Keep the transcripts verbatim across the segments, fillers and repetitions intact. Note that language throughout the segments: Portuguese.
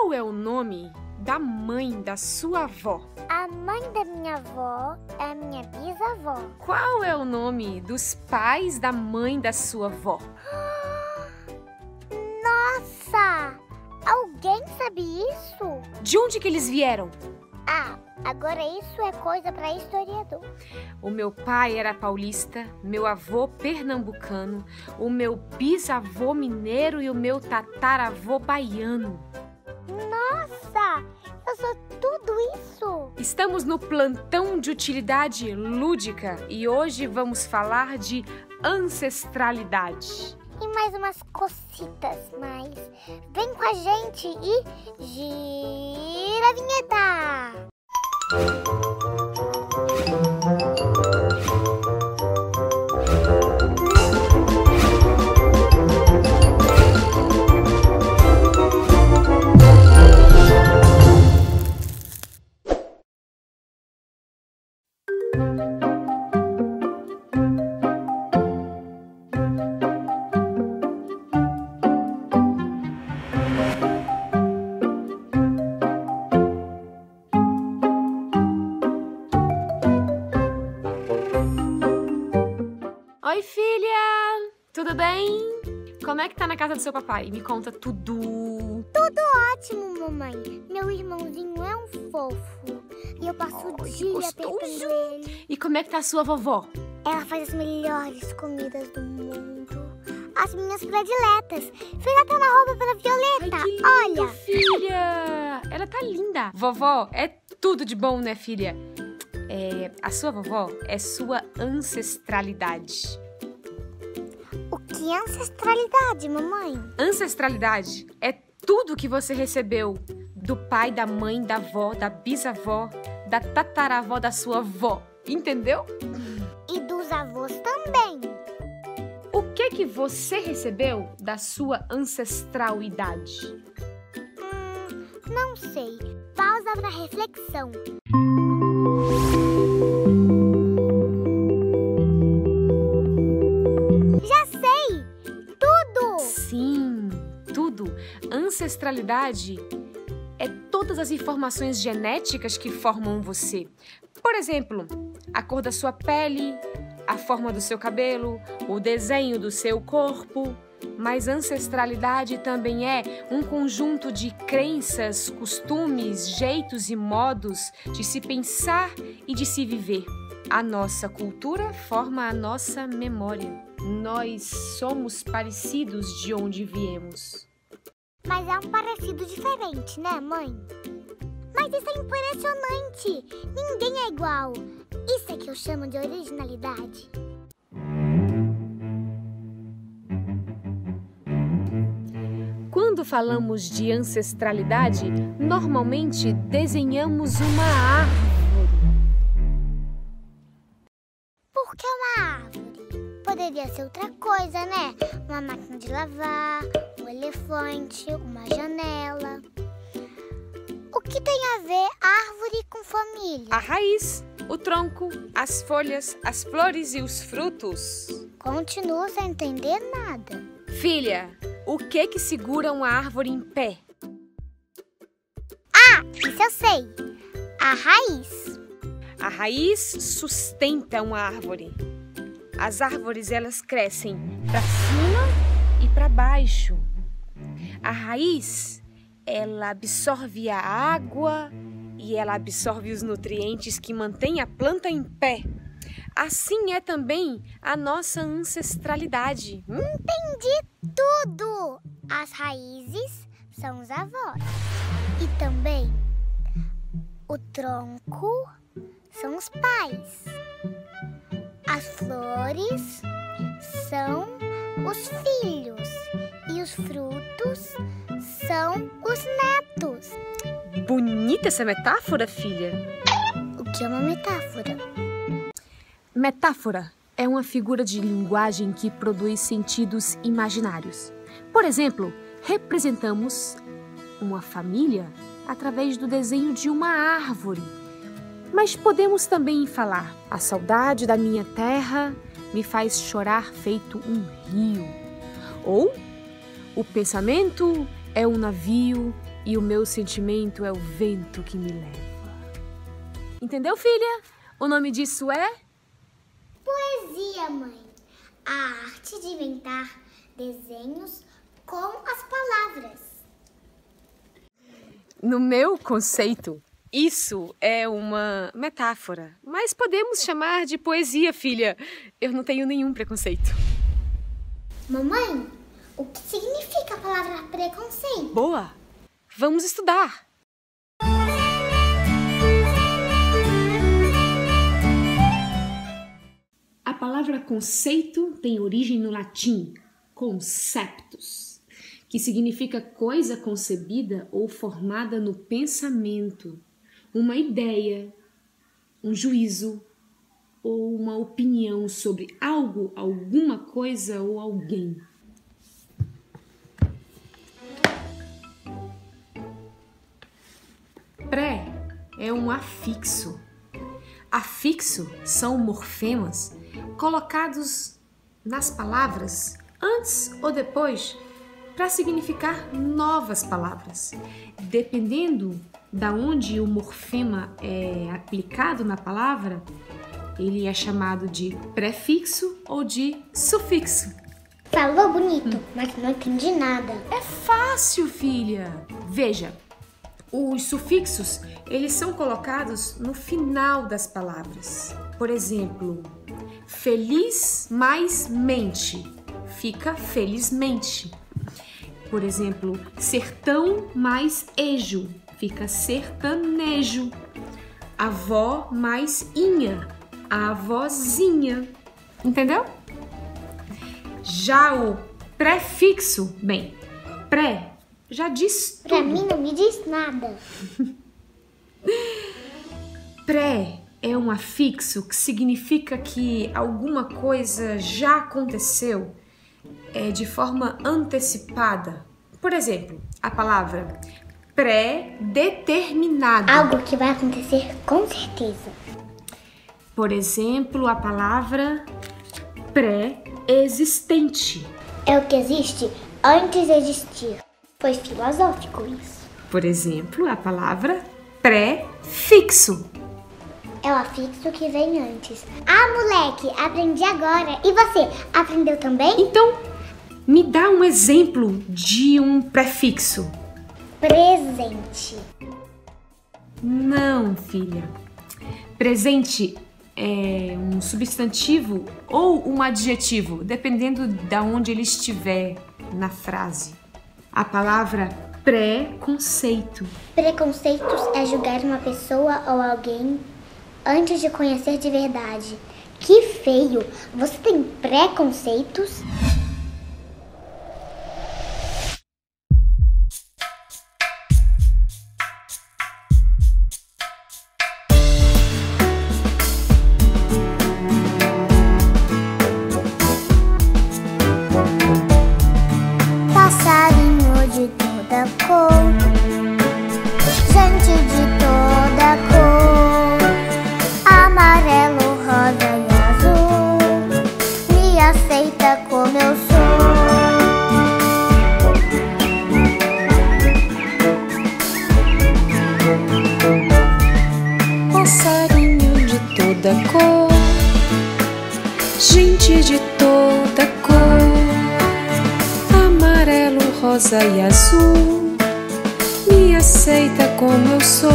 Qual é o nome da mãe da sua avó? A mãe da minha avó é a minha bisavó. Qual é o nome dos pais da mãe da sua avó? Nossa! Alguém sabe isso? De onde que eles vieram? Ah, agora isso é coisa para historiador. O meu pai era paulista, meu avô pernambucano, o meu bisavô mineiro e o meu tataravô baiano. Nossa! Eu sou tudo isso! Estamos no plantão de utilidade lúdica e hoje vamos falar de ancestralidade. E mais umas cocitas mais. Vem com a gente e gira a vinheta! Oi, filha! Tudo bem? Como é que tá na casa do seu papai? Me conta tudo. Tudo ótimo, mamãe. Meu irmãozinho é um fofo. E eu passo o Ai, dia gostoso. apertando ele. E como é que tá a sua vovó? Ela faz as melhores comidas do mundo. As minhas prediletas. Fez até uma roupa para Violeta. Ai, que lindo, Olha. filha! Ela tá linda. Vovó é tudo de bom, né, filha? É, a sua vovó é sua ancestralidade. O que é ancestralidade, mamãe? Ancestralidade é tudo que você recebeu do pai, da mãe, da avó, da bisavó, da tataravó da sua avó. Entendeu? E dos avós também. O que que você recebeu da sua ancestralidade? Hum, não sei. Pausa para reflexão. Já sei! Tudo! Sim, tudo. Ancestralidade é todas as informações genéticas que formam você. Por exemplo, a cor da sua pele, a forma do seu cabelo, o desenho do seu corpo. Mas ancestralidade também é um conjunto de crenças, costumes, jeitos e modos de se pensar e de se viver. A nossa cultura forma a nossa memória. Nós somos parecidos de onde viemos. Mas é um parecido diferente, né, mãe? Mas isso é impressionante! Ninguém é igual. Isso é que eu chamo de originalidade. Quando falamos de ancestralidade, normalmente desenhamos uma árvore. Por que uma árvore? Poderia ser outra coisa, né? Uma máquina de lavar, um elefante, uma janela. O que tem a ver árvore com família? A raiz, o tronco, as folhas, as flores e os frutos. Continuo sem entender nada. Filha, o que que segura uma árvore em pé? Ah, isso eu sei. A raiz. A raiz sustenta uma árvore. As árvores, elas crescem para cima e para baixo. A raiz, ela absorve a água e ela absorve os nutrientes que mantêm a planta em pé. Assim é também a nossa ancestralidade. Entendi tudo! As raízes são os avós. E também o tronco são os pais. As flores são os filhos. E os frutos são os netos. Bonita essa metáfora, filha. O que é uma metáfora? Metáfora é uma figura de linguagem que produz sentidos imaginários. Por exemplo, representamos uma família através do desenho de uma árvore. Mas podemos também falar: a saudade da minha terra me faz chorar feito um rio. Ou o pensamento é um navio E o meu sentimento é o vento que me leva. Entendeu, filha? O nome disso é? Poesia, mãe. A arte de inventar desenhos com as palavras. No meu conceito, isso é uma metáfora. Mas podemos chamar de poesia, filha. Eu não tenho nenhum preconceito. Mamãe, o que significa a palavra preconceito? Boa! Vamos estudar! A palavra conceito tem origem no latim conceptus, que significa coisa concebida ou formada no pensamento, uma ideia, um juízo ou uma opinião sobre algo, alguma coisa ou alguém. Pré é um afixo. Afixo são morfemas colocados nas palavras antes ou depois para significar novas palavras. Dependendo da onde o morfema é aplicado na palavra, ele é chamado de prefixo ou de sufixo. Falou bonito, mas não entendi nada. É fácil, filha. Veja, os sufixos, eles são colocados no final das palavras. Por exemplo, feliz mais mente, fica felizmente. Por exemplo, sertão mais ejo, fica sertanejo. Avó mais inha, avózinha. Entendeu? Já o prefixo, bem, pré já diz tudo. Pra mim não me diz nada. Pré é um afixo que significa que alguma coisa já aconteceu é, de forma antecipada. Por exemplo, a palavra pré-determinado. Algo que vai acontecer com certeza. Por exemplo, a palavra pré-existente. É o que existe antes de existir. Foi filosófico isso. Por exemplo, a palavra pré-fixo. É o afixo que vem antes. Ah, moleque, aprendi agora. E você, aprendeu também? Então, me dá um exemplo de um prefixo. Presente. Não, filha. Presente é um substantivo ou um adjetivo, dependendo de onde ele estiver na frase. A palavra preconceito. Preconceitos é julgar uma pessoa ou alguém antes de conhecer de verdade. Que feio! Você tem preconceitos? Passarinho de toda cor, gente de toda cor, amarelo, rosa e azul, me aceita como eu sou. Passarinho de toda cor, gente de toda cor, amarelo, rosa e azul, me aceita como eu sou.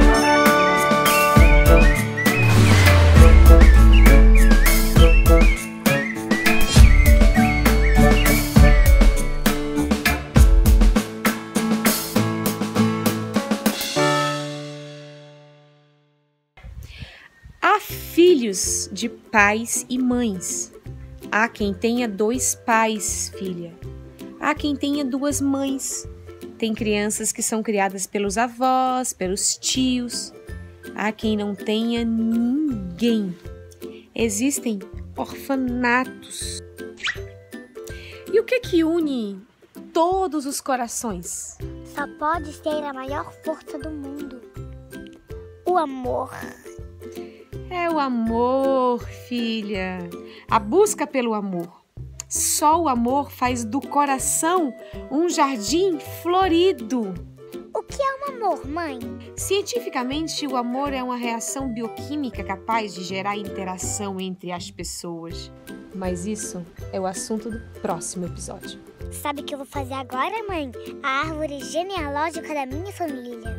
Há filhos de pais e mães. Há quem tenha dois pais, filha. Há quem tenha duas mães. Tem crianças que são criadas pelos avós, pelos tios. Há quem não tenha ninguém. Existem orfanatos. E o que que une todos os corações? Só pode ser a maior força do mundo. O amor. É o amor, filha. A busca pelo amor. Só o amor faz do coração um jardim florido. O amor, mãe? Cientificamente, o amor é uma reação bioquímica capaz de gerar interação entre as pessoas. Mas isso é o assunto do próximo episódio. Sabe o que eu vou fazer agora, mãe? A árvore genealógica da minha família.